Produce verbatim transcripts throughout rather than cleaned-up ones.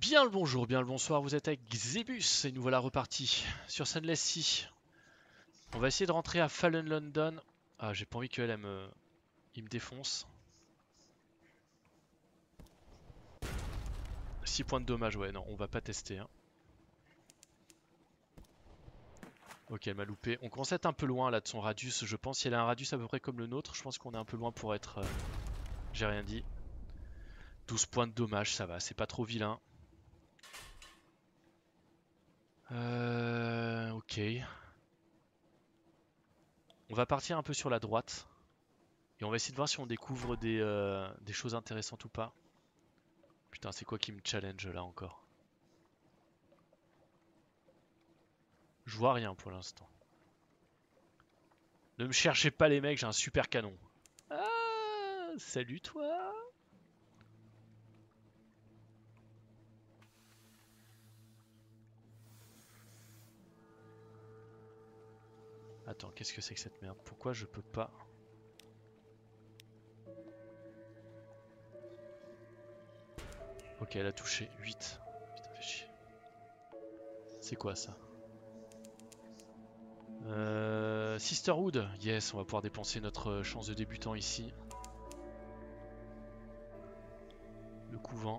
Bien le bonjour, bien le bonsoir, vous êtes avec Xebus et nous voilà repartis sur Sunless Sea. On va essayer de rentrer à Fallen London. Ah, j'ai pas envie qu'elle elle me... il me défonce. six points de dommage, ouais, non, on va pas tester. Hein. Ok, elle m'a loupé. On commence à être un peu loin là de son radius, je pense. Si elle a un radius à peu près comme le nôtre, je pense qu'on est un peu loin pour être... euh, J'ai rien dit. douze points de dommage, ça va, c'est pas trop vilain. Euh... Ok. On va partir un peu sur la droite. Et on va essayer de voir si on découvre des, euh, des choses intéressantes ou pas. Putain, c'est quoi qui me challenge là encore? Je vois rien pour l'instant. Ne me cherchez pas les mecs, j'ai un super canon. Ah, salut toi. Attends, qu'est-ce que c'est que cette merde? Pourquoi je peux pas? Ok, elle a touché. huit. Putain, fais chier. C'est quoi ça? euh, Sisterhood. Yes, on va pouvoir dépenser notre chance de débutant ici. Le couvent.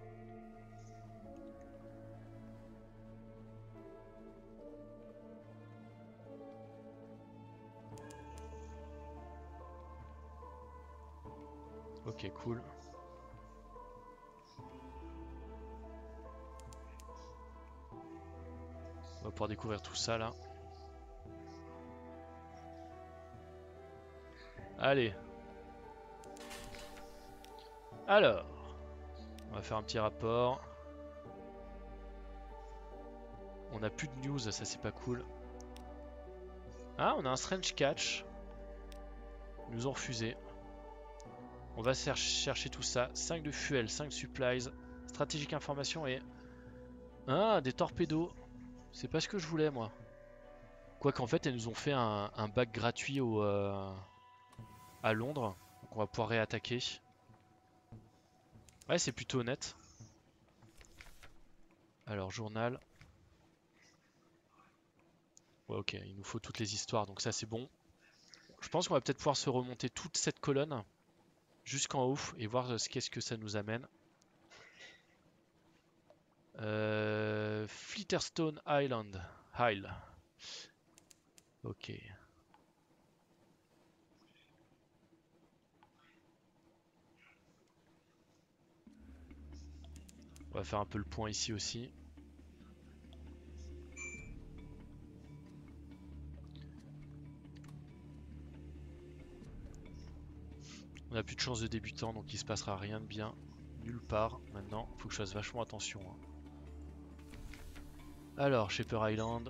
Ok, cool. On va pouvoir découvrir tout ça là. Allez. Alors, on va faire un petit rapport. On a plus de news, ça c'est pas cool. Ah, on a un strange catch. Ils nous ont refusé. On va chercher tout ça. cinq de fuel, cinq supplies, stratégique information et... Ah, des torpédos. C'est pas ce que je voulais moi. Quoique en fait, elles nous ont fait un, un bac gratuit au, euh, à Londres. Donc on va pouvoir réattaquer. Ouais, c'est plutôt honnête. Alors, journal. Ouais, ok, il nous faut toutes les histoires, donc ça c'est bon. Je pense qu'on va peut-être pouvoir se remonter toute cette colonne jusqu'en haut et voir ce qu'est-ce que ça nous amène. Euh, Flitterstone Island. Isle. Ok. On va faire un peu le point ici aussi. On n'a plus de chance de débutant, donc il se passera rien de bien nulle part. Maintenant, il faut que je fasse vachement attention. Hein. Alors, Shaper Island.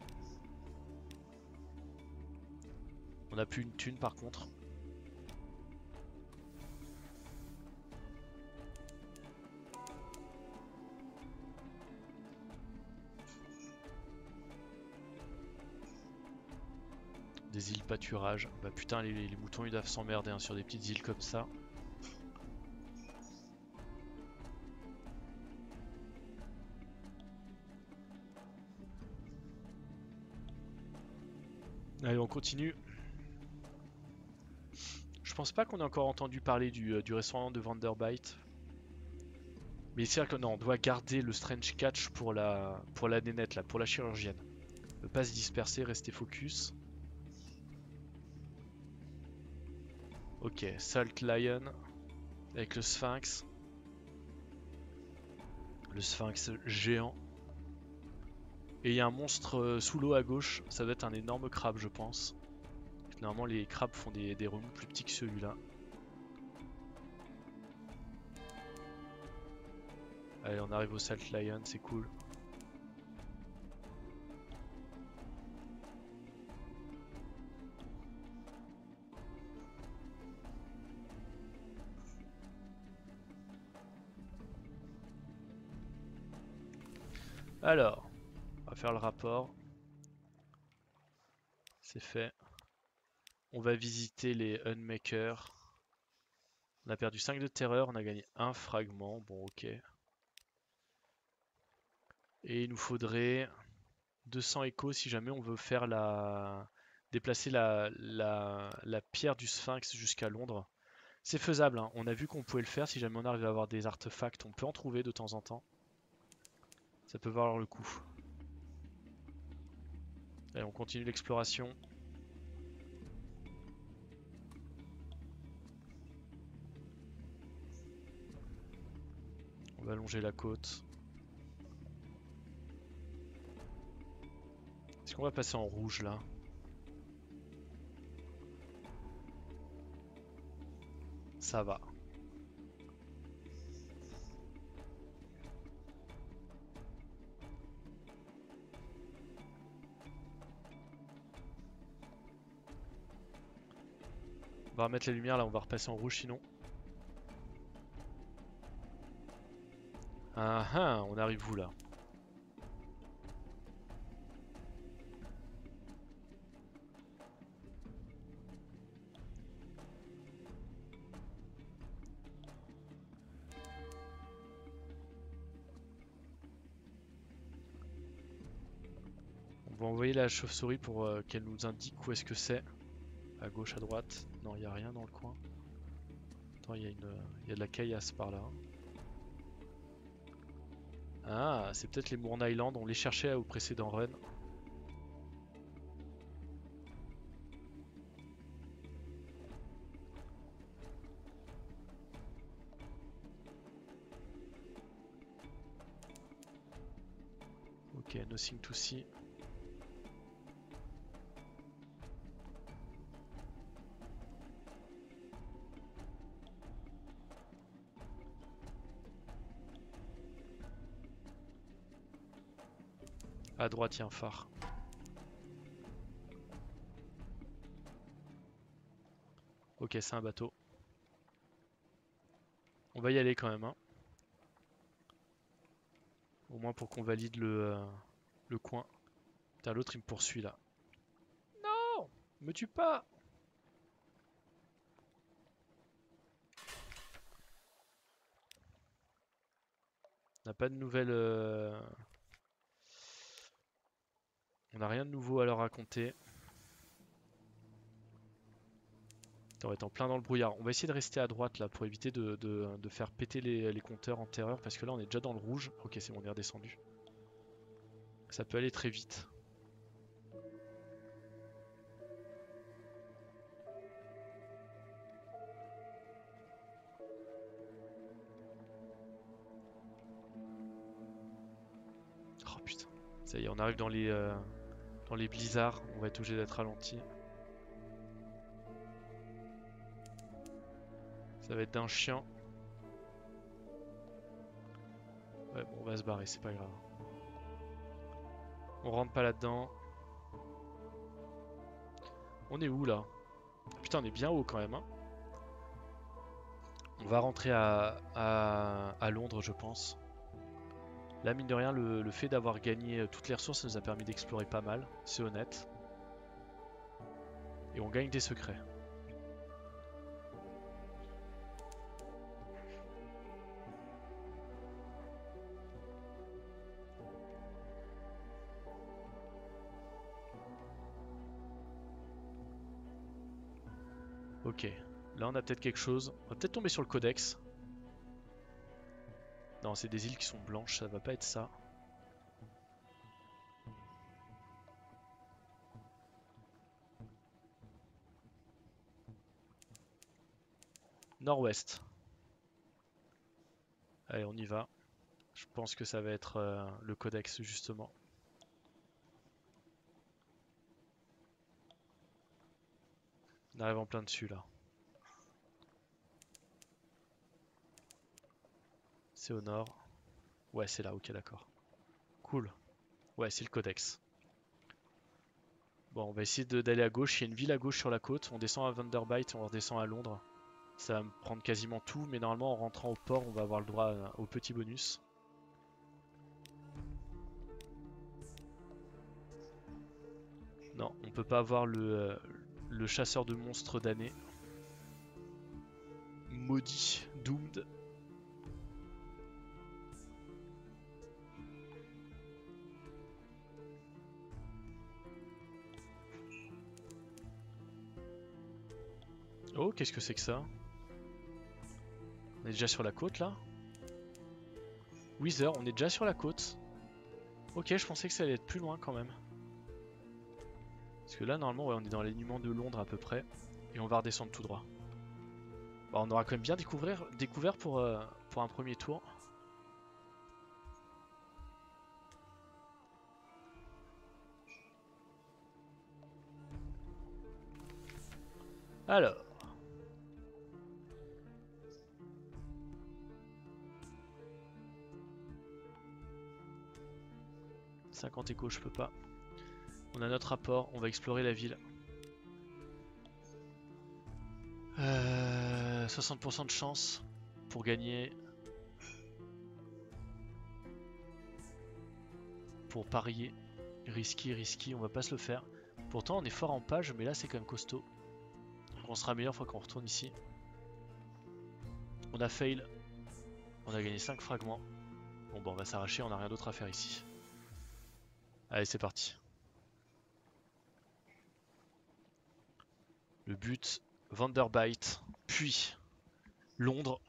On n'a plus une thune par contre. Des îles pâturage. Bah putain, les, les moutons ils doivent s'emmerder hein, sur des petites îles comme ça. Allez, on continue. Je pense pas qu'on ait encore entendu parler du, euh, du restaurant de Vanderbite. Mais c'est vrai que non, on doit garder le Strange Catch pour la, pour la nénette, là, pour la chirurgienne. Ne pas se disperser, rester focus. Ok, Salt Lion avec le Sphinx. Le Sphinx géant. Et il y a un monstre euh, sous l'eau à gauche, ça doit être un énorme crabe je pense. Normalement les crabes font des, des remous plus petits que celui-là. Allez, on arrive au Salt Lion, c'est cool. Alors, on va faire le rapport. C'est fait. On va visiter les Unmakers. On a perdu cinq de terreur, on a gagné un fragment. Bon, ok. Et il nous faudrait deux cents échos si jamais on veut faire la... déplacer la, la, la pierre du Sphinx jusqu'à Londres. C'est faisable, hein. On a vu qu'on pouvait le faire si jamais on arrive à avoir des artefacts, on peut en trouver de temps en temps. Ça peut valoir le coup. Allez, on continue l'exploration. On va allonger la côte. Est-ce qu'on va passer en rouge là? Ça va. On va remettre la lumière là, on va repasser en rouge sinon. Ah ah, on arrive où là? On va envoyer la chauve-souris pour euh, qu'elle nous indique où est-ce que c'est. À gauche, à droite. Non, il n'y a rien dans le coin. Attends, il y, y a de la caillasse par là. Ah, c'est peut-être les Mourne Island. On les cherchait au précédent run. Ok, nothing to see. À droite, il y a un phare. Ok, c'est un bateau. On va y aller quand même, hein. Au moins pour qu'on valide le, euh, le coin. Putain, l'autre il me poursuit là. Non! Me tue pas! On n'a pas de nouvelles... Euh... On n'a rien de nouveau à leur raconter. On va être en plein dans le brouillard. On va essayer de rester à droite là pour éviter de, de, de faire péter les, les compteurs en terreur parce que là on est déjà dans le rouge. Ok, c'est bon, on est redescendu. Ça peut aller très vite. Oh putain. Ça y est, on arrive dans les, euh, dans les blizzards. On va être obligé d'être ralenti. Ça va être d'un chien. Ouais, bon, on va se barrer, c'est pas grave. On rentre pas là-dedans. On est où là? Putain, on est bien haut quand même, hein. On va rentrer à, à, à Londres, je pense. Là, mine de rien, le, le fait d'avoir gagné toutes les ressources ça nous a permis d'explorer pas mal, c'est honnête. Et on gagne des secrets. Ok, là on a peut-être quelque chose. On va peut-être tomber sur le codex. Non, c'est des îles qui sont blanches, ça va pas être ça. Nord-ouest. Allez, on y va. Je pense que ça va être euh, le codex justement. On arrive en plein dessus là. C'est au nord. Ouais, c'est là, ok, d'accord. Cool. Ouais, c'est le codex. Bon, on va essayer d'aller à gauche. Il y a une ville à gauche sur la côte. On descend à Vanderbilt et on redescend à Londres. Ça va me prendre quasiment tout, mais normalement en rentrant au port, on va avoir le droit au petit bonus. Non, on peut pas avoir le, euh, le chasseur de monstres d'année. Maudit, doomed. Oh, qu'est-ce que c'est que ça? On est déjà sur la côte là? Wither, on est déjà sur la côte. Ok, je pensais que ça allait être plus loin quand même. Parce que là, normalement, ouais, on est dans l'alignement de Londres à peu près. Et on va redescendre tout droit. Bon, on aura quand même bien découvert, découvert pour, euh, pour un premier tour. Alors. cinquante échos, je peux pas. On a notre rapport, on va explorer la ville. Euh, soixante pour cent de chance pour gagner. Pour parier. Risky, risky, on va pas se le faire. Pourtant on est fort en page, mais là c'est quand même costaud. Donc on sera meilleur fois qu'on retourne ici. On a fail. On a gagné cinq fragments. Bon bah on va s'arracher, on a rien d'autre à faire ici. Allez, c'est parti. Le but, Vanderbijt, puis Londres.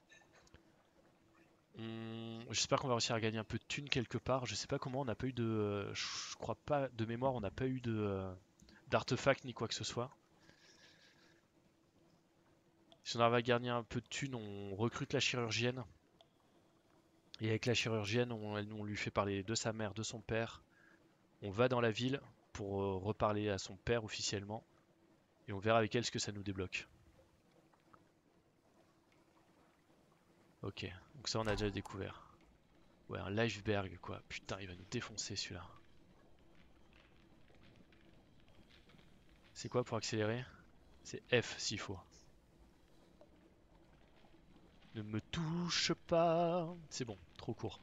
On... J'espère qu'on va réussir à gagner un peu de thunes quelque part. Je sais pas comment, on n'a pas eu de... Euh, je crois pas, de mémoire, on n'a pas eu de euh, d'artefacts ni quoi que ce soit. Si on arrive à gagner un peu de thunes, on recrute la chirurgienne. Et avec la chirurgienne, on, on lui fait parler de sa mère, de son père. On va dans la ville pour euh, reparler à son père officiellement. Et on verra avec elle ce que ça nous débloque. Ok, donc ça on a déjà découvert. Ouais, un Lifeberg quoi. Putain, il va nous défoncer celui-là. C'est quoi pour accélérer? C'est F s'il faut. Ne me touche pas. C'est bon, trop court.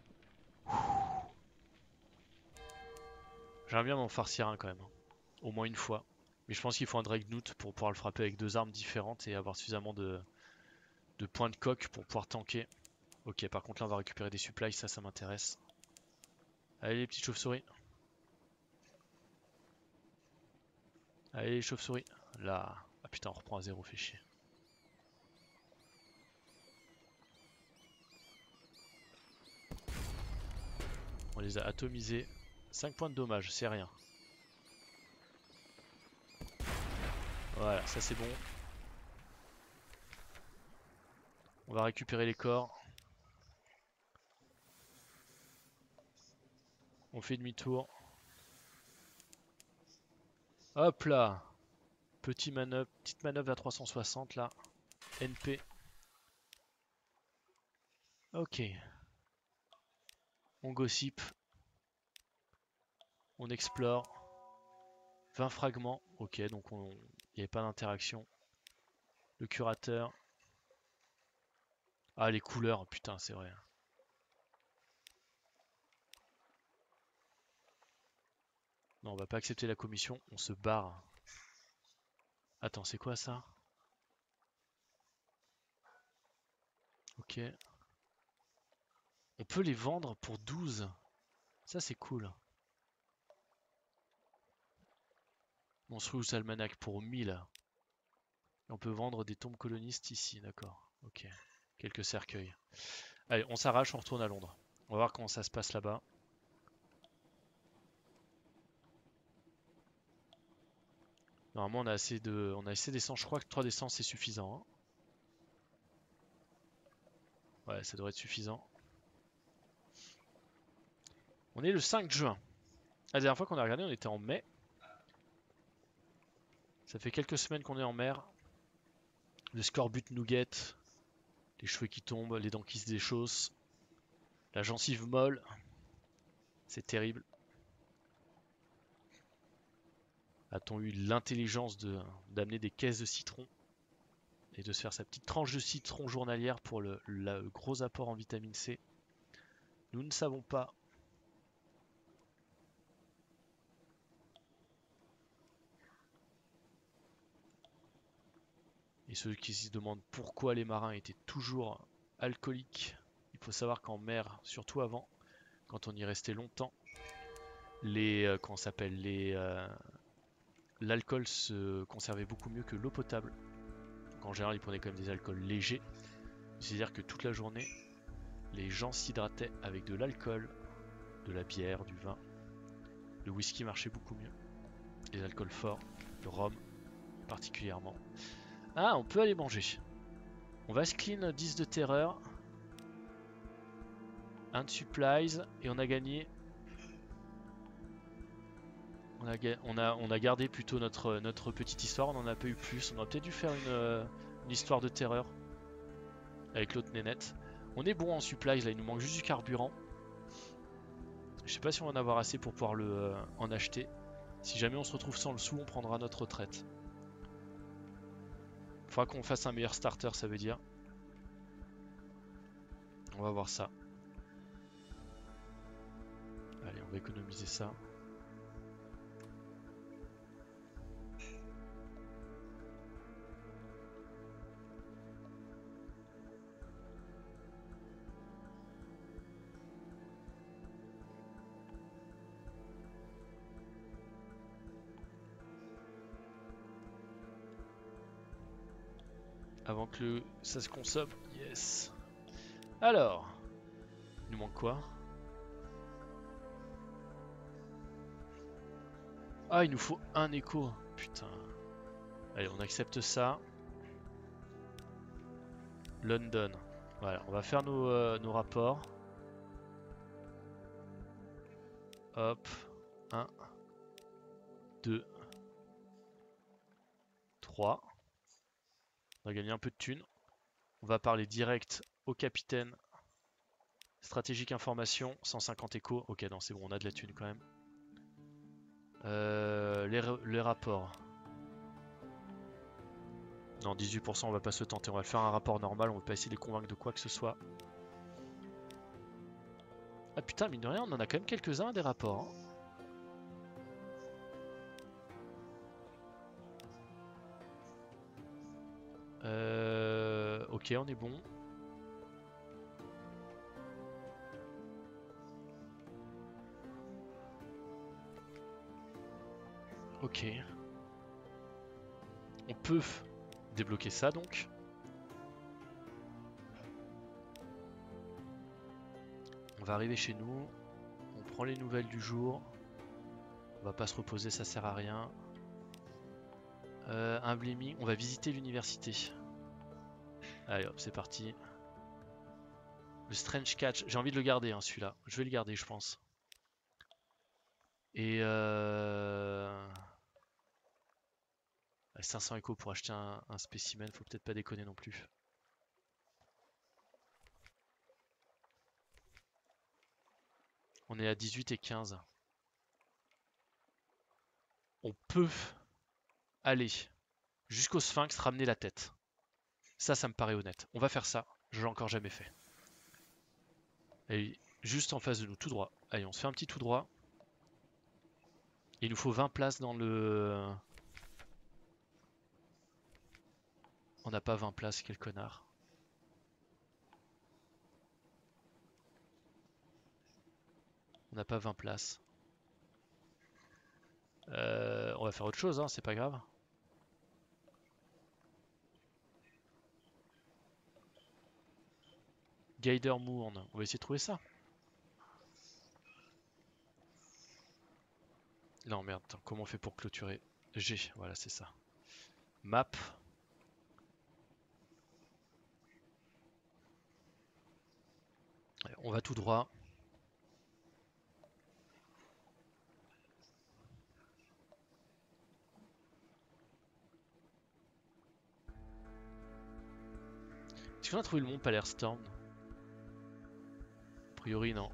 J'aimerais bien m'en farcir un quand même. Au moins une fois. Mais je pense qu'il faut un Dreadnought pour pouvoir le frapper avec deux armes différentes et avoir suffisamment de, de points de coque pour pouvoir tanker. Ok, par contre là on va récupérer des supplies, ça, ça m'intéresse. Allez les petites chauves-souris. Allez les chauves-souris. Là. Ah putain, on reprend à zéro, fait chier. On les a atomisés. cinq points de dommage, c'est rien. Voilà, ça c'est bon. On va récupérer les corps. On fait demi-tour. Hop là. Petit manœuvre, petite manœuvre à trois cent soixante là. N P. Ok. On gossip. On explore. vingt fragments. Ok, donc on... il n'y avait pas d'interaction. Le curateur. Ah, les couleurs, putain, c'est vrai. Non, on va pas accepter la commission, on se barre. Attends, c'est quoi ça? Ok. On peut les vendre pour douze. Ça, c'est cool. Monstrous Almanac pour mille. Et on peut vendre des tombes colonistes ici, d'accord. Ok. Quelques cercueils. Allez, on s'arrache, on retourne à Londres. On va voir comment ça se passe là-bas. Normalement, on a assez de, on a assez d'essence. Je crois que trois d'essence, c'est suffisant. Hein. Ouais, ça devrait être suffisant. On est le cinq juin. La dernière fois qu'on a regardé, on était en mai. Ça fait quelques semaines qu'on est en mer. Le scorbut nougat. Les cheveux qui tombent, les dents qui se déchaussent. La gencive molle. C'est terrible. A-t-on eu l'intelligence de d'amener des caisses de citron et de se faire sa petite tranche de citron journalière pour le, le gros apport en vitamine C? Nous ne savons pas. Et ceux qui se demandent pourquoi les marins étaient toujours alcooliques, il faut savoir qu'en mer, surtout avant, quand on y restait longtemps, les euh, comment s'appelle les euh, l'alcool se conservait beaucoup mieux que l'eau potable. En général, ils prenaient quand même des alcools légers. C'est-à-dire que toute la journée, les gens s'hydrataient avec de l'alcool, de la bière, du vin. Le whisky marchait beaucoup mieux. Les alcools forts, le rhum particulièrement. Ah, on peut aller manger. On va se clean dix de terreur. un de supplies. Et on a gagné... On a, on a, on a gardé plutôt notre, notre petite histoire. On en a pas eu plus. On aurait peut-être dû faire une, une histoire de terreur. Avec l'autre nénette. On est bon en supplies. Là, il nous manque juste du carburant. Je sais pas si on va en avoir assez pour pouvoir le, euh, en acheter. Si jamais on se retrouve sans le sou, on prendra notre retraite. Faudra qu'on fasse un meilleur starter, ça veut dire. On va voir ça. Allez, on va économiser ça. Avant que le... ça se consomme. Yes. Alors. Il nous manque quoi? Ah, il nous faut un écho. Putain. Allez, on accepte ça. London. Voilà, on va faire nos, euh, nos rapports. Hop. un. deux. trois. On va gagner un peu de thunes. On va parler direct au capitaine. Stratégique information, cent cinquante échos. Ok, non, c'est bon, on a de la thune quand même. Euh, les, les rapports. Non, dix-huit pour cent, on va pas se tenter. On va faire un rapport normal. On va pas essayer de les convaincre de quoi que ce soit. Ah putain, mine de rien, on en a quand même quelques-uns des rapports. Hein. Euh, ok, on est bon. Ok. On peut débloquer ça donc. On va arriver chez nous. On prend les nouvelles du jour. On va pas se reposer, ça sert à rien. Euh, un blaming. On va visiter l'université. Allez hop, c'est parti. Le Strange Catch. J'ai envie de le garder hein, celui-là. Je vais le garder je pense. Et euh... cinq cents échos pour acheter un, un spécimen, faut peut-être pas déconner non plus. On est à dix-huit et quinze. On peut aller jusqu'au Sphinx, ramener la tête. Ça, ça me paraît honnête. On va faire ça. Je l'ai encore jamais fait. Allez, juste en face de nous, tout droit. Allez, on se fait un petit tout droit. Il nous faut vingt places dans le... On n'a pas vingt places, quel connard. On n'a pas vingt places. Euh, on va faire autre chose, hein, c'est pas grave. Guider Mourne, on va essayer de trouver ça. Non merde, attends, comment on fait pour clôturer? G, voilà c'est ça. Map. Allez, on va tout droit. Est-ce qu'on a trouvé le mont Palerstorm? A priori non.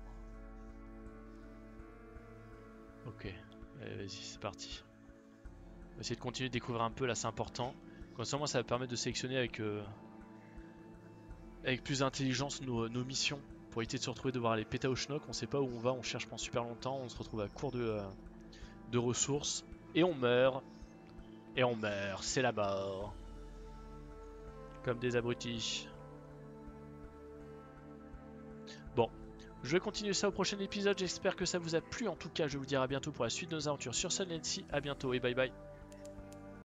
Ok, vas-y c'est parti. On va essayer de continuer de découvrir un peu là, c'est important. Comme ça moi ça va permettre de sélectionner avec, euh, avec plus d'intelligence nos, nos missions. Pour éviter de se retrouver devoir aller péter au schnock, on sait pas où on va, on cherche pendant super longtemps, on se retrouve à court de, euh, de ressources. Et on meurt. Et on meurt, c'est la mort. Comme des abrutis. Bon, je vais continuer ça au prochain épisode, j'espère que ça vous a plu. En tout cas, je vous dirai à bientôt pour la suite de nos aventures sur Sunland Sea. A bientôt et bye bye.